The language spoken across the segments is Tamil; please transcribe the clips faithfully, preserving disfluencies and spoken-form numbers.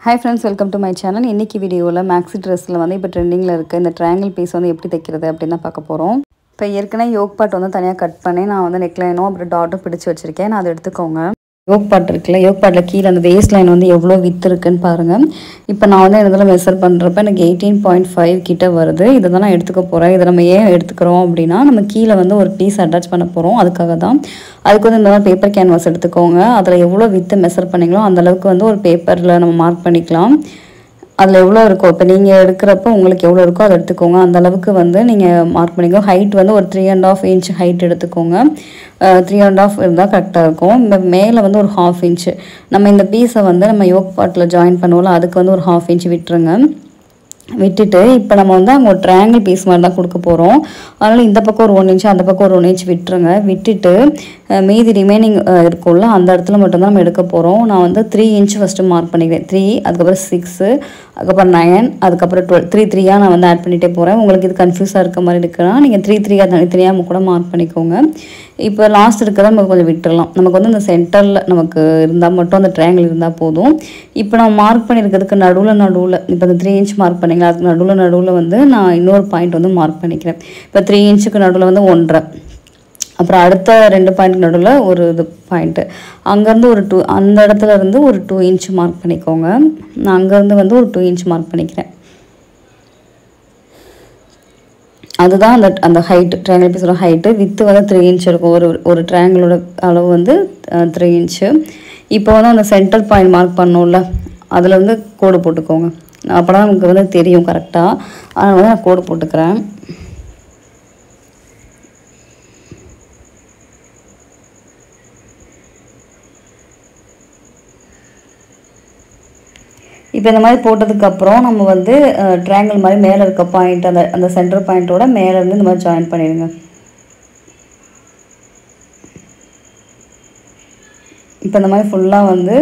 Hi friends, welcome to my channel. இன்னைக்கு வீடியோல Maxi dressல வந்து இப்ப ட்ரெண்டிங்ல இருக்க இந்த triangle piece வந்து எப்படி தைக்கிறது அப்படினா பார்க்க போறோம். இப்போ ஏற்கனவே yoke part வந்து தனியா கட் பண்ணி நான் வந்து neck line அப்புறம் டாட் பிடிச்சு வச்சிருக்கேன். நான் அதை எடுத்துக்கோங்க. yoke part இருக்குல yoke partல கீழ அந்த waist line வந்து எவ்வளவு width இருக்குன்னு பாருங்க. இப்போ நான் வந்து இதெல்லாம் மெஷர் பண்றப்ப எனக்கு eighteen point five கிட்ட வருது. இத தான் நான் எடுத்துக்க போறேன். இத நம்ம ஏன் எடுத்துக்கறோம் அப்படினா நம்ம கீழ வந்து ஒரு பீஸ் அட்டாச் பண்ண போறோம். அதுக்காக தான். அதுக்கு வந்து இந்த மாதிரி பேப்பர் கேன்வாஸ் எடுத்துக்கோங்க. அதுல எவ்வளவு width மெஷர் பண்ணீங்களோ அந்த அளவுக்கு வந்து ஒரு பேப்பர்ல நம்ம மார்க் பண்ணிக்கலாம். அதுல எவ்வளவு இருக்கோ இப்போ நீங்க எடுக்கறப்ப உங்களுக்கு எவ்வளவு இருக்கோ அதை எடுத்துக்கோங்க. அந்த அளவுக்கு வந்து நீங்க மார்க் பண்ணிக்கோ. ஹைட் வந்து ஒரு three and half inch height எடுத்துக்கோங்க. three and half இருந்தா கரெக்ட்டா இருக்கும். மேல வந்து ஒரு half inch. நம்ம இந்த பீஸை வந்து நம்ம yoke partல ஜாயின் பண்ணுவோம்ல அதுக்கு வந்து ஒரு half inch விட்டுருங்க. விட்டுட்டு இப்போ நம்ம வந்து அங்க ஒரு triangle piece மாதிரி தான் கொடுக்க போறோம். அதனால இந்த பக்கம் ஒரு one inch அந்த பக்கம் ஒரு one inch விட்டுருங்க. விட்டுட்டு மீதி ரிமைனிங் இருக்கும்ல அந்த இடத்துல மட்டும் தான் நம்ம எடுக்க போறோம். நான் வந்து three inch ஃபர்ஸ்ட் மார்க் பண்ணிக்கிறேன். three அதுக்கு அப்புறம் six அதுக்கப்புறம் nine அதுக்கு அப்புறம் twelve three three ஆ நான் வந்து ஆட் பண்ணிட்டே போறேன். உங்களுக்கு இது கன்ஃபியூஸா இருக்க மாதிரி இருக்குனா நீங்க three three ஆ தனித்தனியா கூட மார்க் பண்ணிக்கோங்க. இப்போ லாஸ்ட் இருக்கறத நம்ம கொஞ்சம் விட்டுறலாம். நமக்கு வந்து இந்த சென்டர்ல நமக்கு இருந்தா மட்டும் அந்த ட்ரையாங்கிள் இருந்தா போதும். இப்போ நான் மார்க் பண்ணிருக்கிறதுக்கு நடுவுல நடுவுல இப்போ இந்த three inch மார்க் பண்ணீங்களா அதுக்கு நடுவுல நடுவுல வந்து நான் இன்னொரு பாயிண்ட் வந்து மார்க் பண்ணிக்கிறேன். இப்போ three inchக்கு நடுவுல வந்து one point five அப்புறம் அடுத்த ரெண்டு பாயிண்ட் நடுவுல ஒரு இது பாயிண்ட் அங்க இருந்து ஒரு two அந்த இடத்துல இருந்து ஒரு two inch மார்க் பண்ணிக்கோங்க. நான் அங்க இருந்து வந்து ஒரு two inch மார்க் பண்ணிக்கிறேன். அதுதான் அந்த அந்த ஹைட் ட்ரையாங்கிள் பீஸோட ஹைட் வித் வந்து three inch இருக்கும். ஒரு ஒரு ட்ரையாங்கிளோட அளவு வந்து three inch. இப்போ வந்து அந்த சென்டர் பாயிண்ட் மார்க் பண்ணோம்ல அதுல வந்து கோடு போட்டுக்கோங்க. அப்பதான் நமக்கு வந்து தெரியும் கரெக்ட்டா. அதனால வந்து நான் கோடு போட்டுக்கறேன். இப்போ இந்த மாதிரி போட்டதுக்கு அப்புறம் நம்ம வந்து ட்ரையாங்கிள் மாதிரி மேல இருக்க பாயிண்ட் அந்த அந்த சென்டர் பாயிண்டோட மேல இருந்து இந்த மாதிரி ஜாயின் பண்ணிடுங்க. இப்போ இந்த மாதிரி ஃபுல்லா வந்து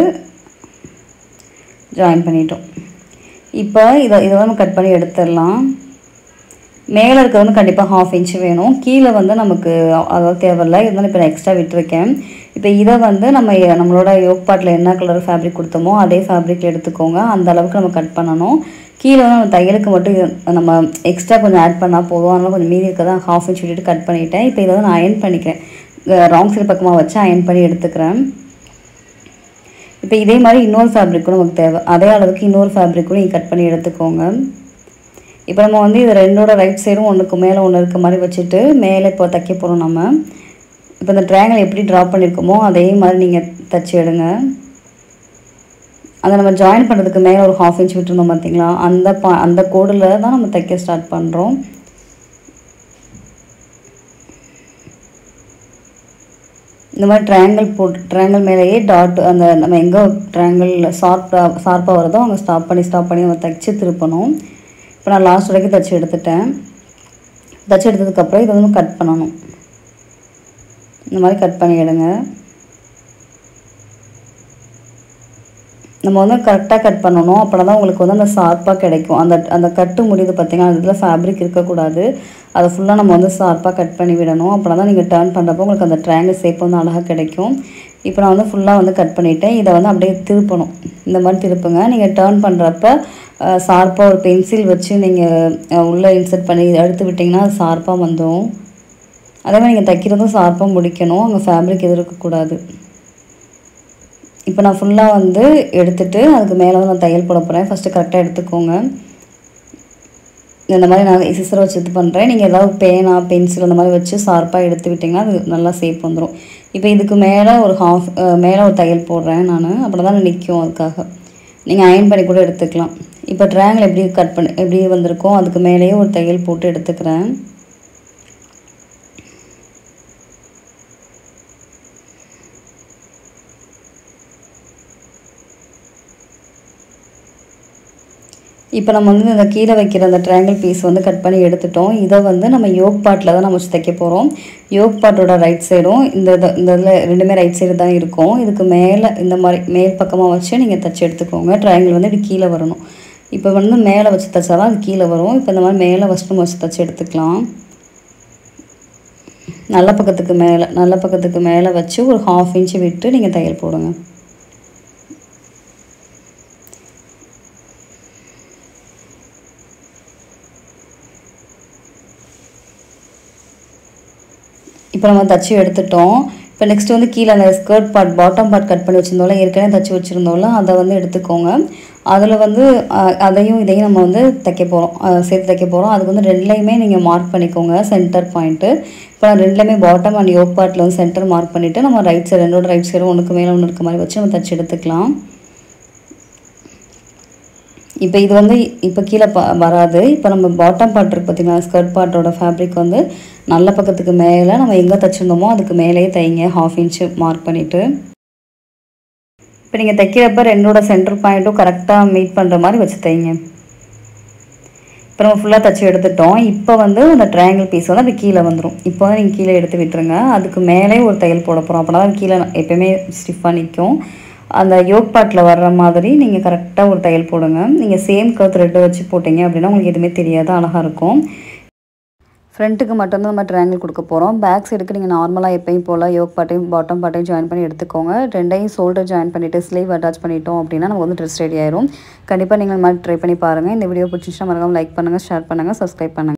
ஜாயின் பண்ணிட்டோம். இப்போ இத இத நம்ம கட் பண்ணி எடுத்துறலாம். மேல இருக்கிறது வந்து கண்டிப்பா half inch வேணும். கீழ வந்து நமக்கு அத தேவையில்ல. இதனால இப்போ நான் எக்ஸ்ட்ரா விட்டுருக்கேன். இப்போ இத வந்து நம்ம நம்மளோட yoke partல என்ன கலர் ஃபேப்ரிக் கொடுத்தோமோ அதே ஃபேப்ரிக்ல எடுத்துக்கோங்க. அந்த அளவுக்கு நம்ம கட் பண்ணனும். கீழ வந்து நம்ம தையலுக்கு மட்டும் நம்ம எக்ஸ்ட்ரா கொஞ்சம் ஆட் பண்ணா போதும். அதனால கொஞ்சம் மீதி இருக்கத half inch விட்டுட்டு கட் பண்ணிட்டேன். இப்போ இத நான் அயர்ன் பண்ணிக்கிறேன். ராங் சைடு பக்கமா வச்சு அயர்ன் பண்ணி எடுத்துக்கிறேன். இப்போ இதே மாதிரி இன்னொரு ஃபேப்ரிக் கூட நமக்கு தேவை. அதே அளவுக்கு இன்னொரு ஃபேப்ரிக் கூட நீங்க கட் பண்ணி எடுத்துக்கோங்க. இப்போ நம்ம வந்து இது ரெண்டோட ரைட் சைடும் ஒண்ணுக்கு மேல ஒன்னு இருக்க மாதிரி வச்சிட்டு மேலே இப்போ தைக்க போறோம் நம்ம. இப்போ இந்த ட்ரையாங்கிள் எப்படி டிரா பண்ணிருக்கோமோ அதே மாதிரி நீங்க தச்சு எடுங்க. அத நம்ம ஜாயின் பண்றதுக்கு மேல ஒரு half inch விட்டுறோம் பாத்தீங்களா? அந்த அந்த கோடுல தான் நம்ம தைக்க ஸ்டார்ட் பண்றோம். இந்த மாதிரி ட்ரையாங்கிள் போட் ட்ரையாங்கிள் மேலேயே டாட் அந்த நம்ம எங்க ட்ரையாங்கிள் ஷார்ப்பா ஷார்ப்பா வருதோ அங்க ஸ்டாப் பண்ணி ஸ்டாப் பண்ணி நம்ம தைச்சு திருப்பணும். இப்போ நான் லாஸ்ட் வரைக்கும் தைச்சு எடுத்துட்டேன். தைச்சு எடுத்ததுக்கு அப்புறம் இத வந்து கட் பண்ணனும். இந்த மாதிரி கட் பண்ணி எடுங்க. நம்ம வந்து கரெக்ட்டா கட் பண்ணனும். அப்பதான் உங்களுக்கு வந்து அந்த ஷார்ப்பா கிடைக்கும். அந்த அந்த கட்டு முடியுது பாத்தீங்கன்னா அதுல ஃபேப்ரிக் இருக்க கூடாது. அத ஃபுல்லா நம்ம வந்து ஷார்ப்பா கட் பண்ணி விடணும். அப்பதான் நீங்க டர்ன் பண்றப்போ உங்களுக்கு அந்த ட்ரையாங்கிள் ஷேப் வந்து அழகா கிடைக்கும். இப்போ நான் வந்து ஃபுல்லா வந்து கட் பண்ணிட்டேன். இத வந்து அப்படியே திருப்பணும். இந்த மாதிரி திருப்புங்க. நீங்க டர்ன் பண்றப்ப ஷார்ப்பா ஒரு பென்சில் வச்சு நீங்க உள்ள இன்சர்ட் பண்ணி எடுத்து விட்டீங்கன்னா அது ஷார்ப்பா வந்துரும். அதே மாதிரி நீங்க தைக்கிறதும் ஷார்ப்பா முடிக்கணும். அங்க ஃபேப்ரிக் எதுவும் இருக்க கூடாது. இப்போ நான் ஃபுல்லா வந்து எடுத்துட்டு அதுக்கு மேல வந்து நான் தையல் போட போறேன். ஃபர்ஸ்ட் கரெக்ட்டா எடுத்துக்கோங்க. இந்த மாதிரி நான் சிசர் வச்சு இது பண்றேன். நீங்க ஏதாவது பேனா பென்சில் அந்த மாதிரி வச்சு ஷார்ப்பா எடுத்து விட்டீங்கன்னா அது நல்லா ஷேப் வந்துரும். இப்போ இதுக்கு மேல ஒரு half மேல ஒரு தையல் போடுறேன் நானு. அப்பதான் நிக்கும் அதுக்காக. நீங்க அயர்ன் பண்ணி கூட எடுத்துக்கலாம். இப்போ ட்ரையாங்கிள் எப்படி கட் பண்ணி எப்படி வந்திருக்கோ அதுக்கு மேலேயே ஒரு தையல் போட்டு எடுத்துக்கிறேன். இப்போ நம்ம வந்து இந்த கீழ வைக்கிற அந்த ட்ரையாங்கிள் பீஸ் வந்து கட் பண்ணி எடுத்துட்டோம். இத வந்து நம்ம yoke partல தான் நம்ம தைக்க போறோம். yoke partோட ரைட் சைடும் இந்த இந்த இதுல ரெண்டுமே ரைட் சைடு தான் இருக்கும். இதுக்கு மேல இந்த மாதிரி மேல் பக்கமா வச்சு நீங்க தச்சு எடுத்துக்கோங்க. ட்ரையாங்கிள் வந்து இப்படி கீழ வரணும். இப்போ வந்து மேல வச்சு தச்சாதான் அது கீழ வரும். இப்போ இந்த மாதிரி மேல வச்சு நம்ம வச்சு தச்சு எடுத்துக்கலாம். நல்ல பக்கத்துக்கு மேல நல்ல பக்கத்துக்கு மேல வச்சு ஒரு half inch விட்டு நீங்க தையல் போடுங்க. இப்போ நம்ம தச்சு எடுத்துட்டோம். இப்போ நெக்ஸ்ட் வந்து கீழே அந்த skirt part bottom part cut பண்ணி வச்சுருந்தோம்ல, ஏற்கனவே தச்சு வச்சுருந்தோம்ல, அதை வந்து எடுத்துக்கோங்க. அதில் வந்து அதையும் இதையும் நம்ம வந்து தைக்க போகிறோம், சேர்த்து தைக்க போகிறோம். அதுக்கு வந்து ரெண்டுலேயுமே நீங்கள் மார்க் பண்ணிக்கோங்க சென்டர் பாயிண்ட்டு. இப்போ நான் ரெண்டுலேயுமே பாட்டம் அண்ட் யோக் பார்ட்டில் வந்து சென்டர் மார்க் பண்ணிவிட்டு நம்ம ரைட் சைடு ரெண்டோட ரைட் சைடும் ஒன்றுக்கு மேலே ஒன்று இருக்க மாதிரி வச்சு நம்ம தச்சு எடுத்துக்கலாம். இப்போ இது வந்து இப்போ கீழே ப வராது. இப்போ நம்ம பாட்டம் பார்ட் இருக்குது பார்த்திங்கன்னா, ஸ்கர்ட் பார்ட்டோட ஃபேப்ரிக் வந்து நல்ல பக்கத்துக்கு மேலே நம்ம எங்கே தைச்சிருந்தோமோ அதுக்கு மேலேயே தைங்க, ஹாஃப் இன்ச்சு மார்க் பண்ணிவிட்டு. இப்போ நீங்கள் தைக்கிறப்ப ரெண்டோட சென்டர் பாயிண்ட்டும் கரெக்டாக மீட் பண்ணுற மாதிரி வச்சு தைங்க. இப்போ நம்ம ஃபுல்லாக தைச்சி எடுத்துட்டோம். இப்போ வந்து அந்த ட்ரையாங்கிள் பீஸ் வந்து அது கீழே வந்துடும். இப்போ வந்து நீங்கள் கீழே எடுத்து விட்டுருங்க. அதுக்கு மேலே ஒரு தையல் போட போகிறோம். அப்படின்னா தான் கீழே எப்போயுமே ஸ்டிஃபாக நிற்கும். அந்த யோக் பார்ட்டில் வர்ற மாதிரி நீங்கள் கரெக்டாக ஒரு தையல் போடுங்க. நீங்கள் சேம் கர்வ் த்ரெட்டு வச்சு போட்டிங்க அப்படின்னா உங்களுக்கு எதுவுமே தெரியாது, அழகாக இருக்கும். ஃப்ரண்ட்டுக்கு மட்டும்தான் நம்ம ட்ரையாங்கிள் கொடுக்க போகிறோம். பேக் சைடுக்கு நீங்கள் நார்மலாக எப்பயும் போல் யோக் பார்ட்டையும் பாட்டம் பார்ட்டையும் ஜாயின் பண்ணி எடுத்துக்கோங்க. ரெண்டையும் ஷோல்டர் ஜாயின் பண்ணிவிட்டு ஸ்லீவ் அட்டாச் பண்ணிட்டோம் அப்படின்னா நம்ம வந்து ட்ரெஸ் ரெடி ஆயிரும். கண்டிப்பாக நீங்கள் இந்த மாதிரி ட்ரை பண்ணி பாருங்கள். இந்த வீடியோ பிடிச்சிச்சுன்னா மறக்காம லைக் பண்ணுங்கள், ஷேர் பண்ணுங்கள், சப்ஸ்கிரைப் பண்ணுங்கள்.